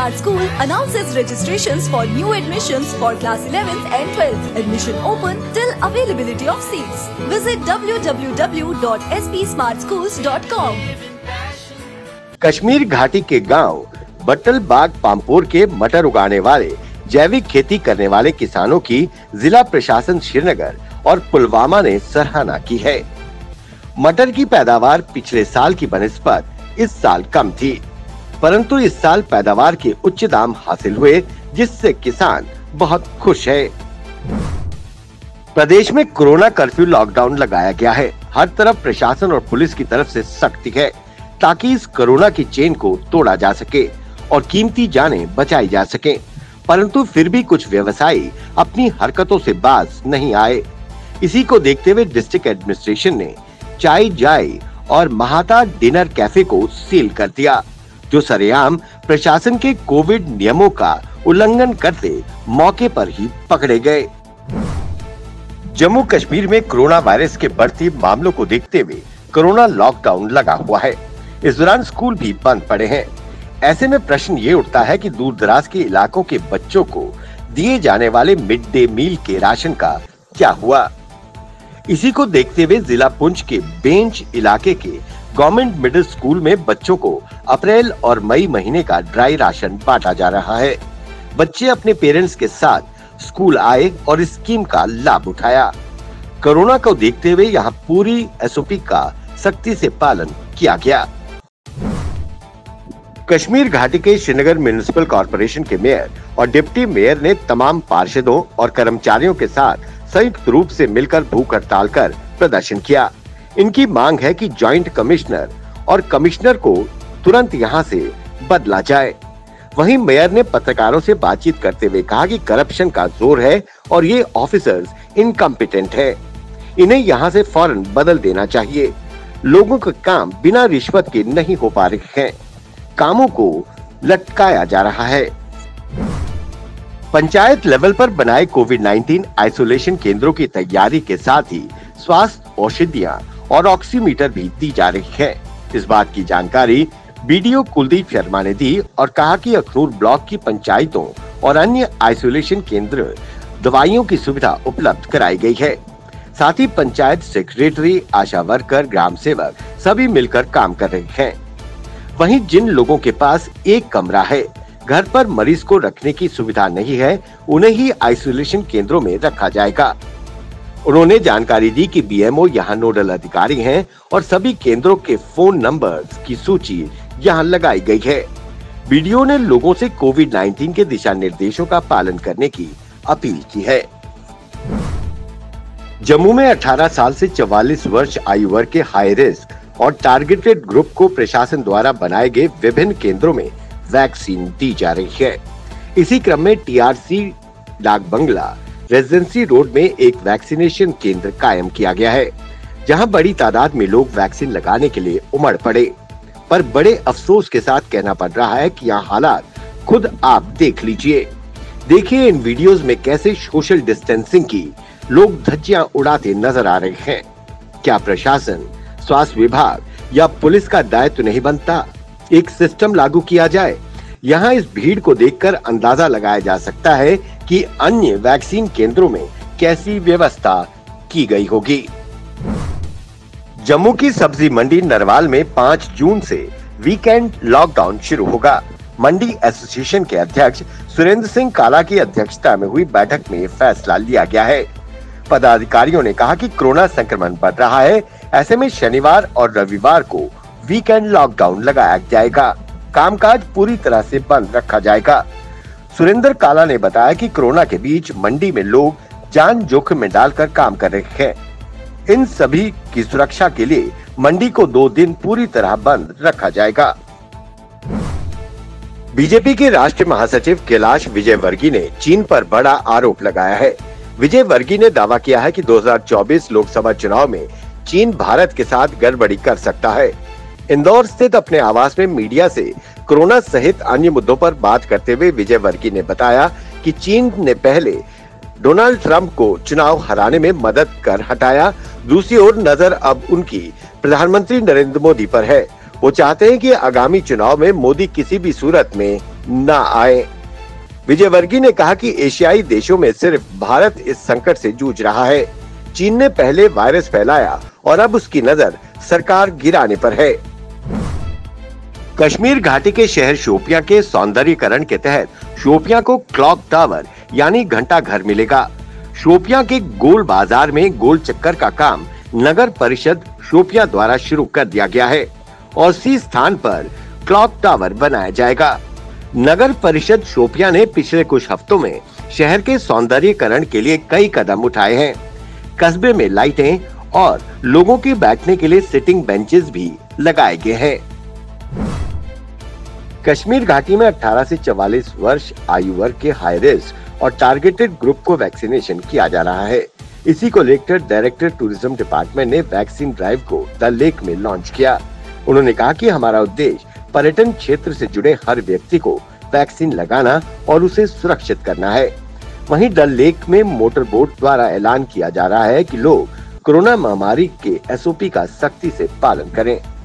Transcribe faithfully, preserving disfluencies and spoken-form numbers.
Smart School announces registrations for new admissions for class eleventh and twelfth. Admission open till availability of seats. Visit w w w dot s p smart schools dot com. Kashmir घाटी के गांव बट्टल बाग पामपोर के मटर उगाने वाले जैविक खेती करने वाले किसानों की जिला प्रशासन श्रीनगर और पुलवामा ने सराहना की है। मटर की पैदावार पिछले साल की बनिस्बत इस साल कम थी, परंतु इस साल पैदावार के उच्च दाम हासिल हुए, जिससे किसान बहुत खुश है। प्रदेश में कोरोना कर्फ्यू लॉकडाउन लगाया गया है। हर तरफ प्रशासन और पुलिस की तरफ से सख्ती है ताकि इस कोरोना की चेन को तोड़ा जा सके और कीमती जानें बचाई जा सके, परंतु फिर भी कुछ व्यवसायी अपनी हरकतों से बाज नहीं आए। इसी को देखते हुए डिस्ट्रिक्ट एडमिनिस्ट्रेशन ने चाय जाय और महाता डिनर कैफे को सील कर दिया, जो सरेआम प्रशासन के कोविड नियमों का उल्लंघन करते मौके पर ही पकड़े गए। जम्मू कश्मीर में कोरोना वायरस के बढ़ते मामलों को देखते हुए कोरोना लॉकडाउन लगा हुआ है। इस दौरान स्कूल भी बंद पड़े हैं। ऐसे में प्रश्न ये उठता है कि दूर दराज के इलाकों के बच्चों को दिए जाने वाले मिड डे मील के राशन का क्या हुआ। इसी को देखते हुए जिला पुंछ के बेंच इलाके के गवर्नमेंट मिडिल स्कूल में बच्चों को अप्रैल और मई महीने का ड्राई राशन बांटा जा रहा है। बच्चे अपने पेरेंट्स के साथ स्कूल आए और इस स्कीम का लाभ उठाया। कोरोना को देखते हुए यहाँ पूरी एस ओ पी का सख्ती से पालन किया गया। कश्मीर घाटी के श्रीनगर म्युनिसिपल कॉर्पोरेशन के मेयर और डिप्टी मेयर ने तमाम पार्षदों और कर्मचारियों के साथ संयुक्त रूप से मिलकर भूख हड़ताल कर प्रदर्शन किया। इनकी मांग है कि जॉइंट कमिश्नर और कमिश्नर को तुरंत यहां से बदला जाए। वहीं मेयर ने पत्रकारों से बातचीत करते हुए कहा कि करप्शन का जोर है और ये ऑफिसर्स इनकम्पिटेंट है, इन्हें यहां से फौरन बदल देना चाहिए। लोगों का काम बिना रिश्वत के नहीं हो पा रहे हैं, कामों को लटकाया जा रहा है। पंचायत लेवल पर बनाए कोविड नाइन्टीन आइसोलेशन केंद्रों की तैयारी के साथ ही स्वास्थ्य औषधियां और ऑक्सीमीटर भी दी जा रही है। इस बात की जानकारी B D O Kuldeep Sharma ने दी और कहा कि अखनूर ब्लॉक की पंचायतों और अन्य आइसोलेशन केंद्र दवाइयों की सुविधा उपलब्ध कराई गई है। साथ ही पंचायत सेक्रेटरी, आशा वर्कर, ग्राम सेवक सभी मिलकर काम कर रहे हैं। वहीं जिन लोगों के पास एक कमरा है, घर पर मरीज को रखने की सुविधा नहीं है, उन्हें ही आइसोलेशन केंद्रों में रखा जाएगा। उन्होंने जानकारी दी कि बी एम ओ यहाँ नोडल अधिकारी हैं और सभी केंद्रों के फोन नंबर्स की सूची यहाँ लगाई गई है। बी डी ओ ने लोगों से कोविड नाइन्टीन के दिशा निर्देशों का पालन करने की अपील की है। जम्मू में अठारह साल से चौवालीस वर्ष आयु वर्ग के हाई रिस्क और टारगेटेड ग्रुप को प्रशासन द्वारा बनाए गए विभिन्न केंद्रों में वैक्सीन दी जा रही है। इसी क्रम में टी आर सी डाक बंगला रेजिडेंसी रोड में एक वैक्सीनेशन केंद्र कायम किया गया है, जहां बड़ी तादाद में लोग वैक्सीन लगाने के लिए उमड़ पड़े। पर बड़े अफसोस के साथ कहना पड़ रहा है कि यहाँ हालात खुद आप देख लीजिए। देखिए इन वीडियोस में कैसे सोशल डिस्टेंसिंग की लोग धज्जियां उड़ाते नजर आ रहे हैं। क्या प्रशासन, स्वास्थ्य विभाग या पुलिस का दायित्व नहीं बनता? एक सिस्टम लागू किया जाए। यहाँ इस भीड़ को देखकर अंदाजा लगाया जा सकता है कि अन्य वैक्सीन केंद्रों में कैसी व्यवस्था की गई होगी। जम्मू की सब्जी मंडी नरवाल में पाँच जून से वीकेंड लॉकडाउन शुरू होगा। मंडी एसोसिएशन के अध्यक्ष सुरेंद्र सिंह काला की अध्यक्षता में हुई बैठक में फैसला लिया गया है। पदाधिकारियों ने कहा कि कोरोना संक्रमण बढ़ रहा है, ऐसे में शनिवार और रविवार को वीकेंड लॉकडाउन लगाया जाएगा। कामकाज पूरी तरह से बंद रखा जाएगा। सुरेंद्र काला ने बताया कि कोरोना के बीच मंडी में लोग जान जोखिम में डालकर काम कर रहे हैं। इन सभी की सुरक्षा के लिए मंडी को दो दिन पूरी तरह बंद रखा जाएगा। बीजेपी के राष्ट्रीय महासचिव कैलाश विजयवर्गीय ने चीन पर बड़ा आरोप लगाया है। विजयवर्गीय ने दावा किया है कि दो हज़ार चौबीस लोकसभा चुनाव में चीन भारत के साथ गड़बड़ी कर सकता है। इंदौर स्थित अपने आवास में मीडिया से कोरोना सहित अन्य मुद्दों पर बात करते हुए विजयवर्गीय ने बताया कि चीन ने पहले डोनाल्ड ट्रंप को चुनाव हराने में मदद कर हटाया, दूसरी ओर नजर अब उनकी प्रधानमंत्री नरेंद्र मोदी पर है। वो चाहते हैं कि आगामी चुनाव में मोदी किसी भी सूरत में न आए। विजयवर्गीय ने कहा कि एशियाई देशों में सिर्फ भारत इस संकट से जूझ रहा है। चीन ने पहले वायरस फैलाया और अब उसकी नजर सरकार गिराने पर है। कश्मीर घाटी के शहर शोपियां के सौंदर्यीकरण के तहत शोपियां को क्लॉक टावर यानी घंटा घर मिलेगा। शोपियां के गोल बाजार में गोल चक्कर का काम नगर परिषद शोपियां द्वारा शुरू कर दिया गया है और इसी स्थान पर क्लॉक टावर बनाया जाएगा। नगर परिषद शोपियां ने पिछले कुछ हफ्तों में शहर के सौंदर्यीकरण के लिए कई कदम उठाए हैं। कस्बे में लाइटें और लोगों के बैठने के लिए सिटिंग बेंचेस भी लगाए गए हैं। कश्मीर घाटी में अठारह से चवालीस वर्ष आयु वर्ग के हाई रिस्क और टारगेटेड ग्रुप को वैक्सीनेशन किया जा रहा है। इसी को लेकर डायरेक्टर टूरिज्म डिपार्टमेंट ने वैक्सीन ड्राइव को डल लेक में लॉन्च किया। उन्होंने कहा कि हमारा उद्देश्य पर्यटन क्षेत्र से जुड़े हर व्यक्ति को वैक्सीन लगाना और उसे सुरक्षित करना है। वहीं डल लेक में मोटर बोट द्वारा ऐलान किया जा रहा है कि लोग कोरोना महामारी के एस ओ पी का सख्ती से पालन करें।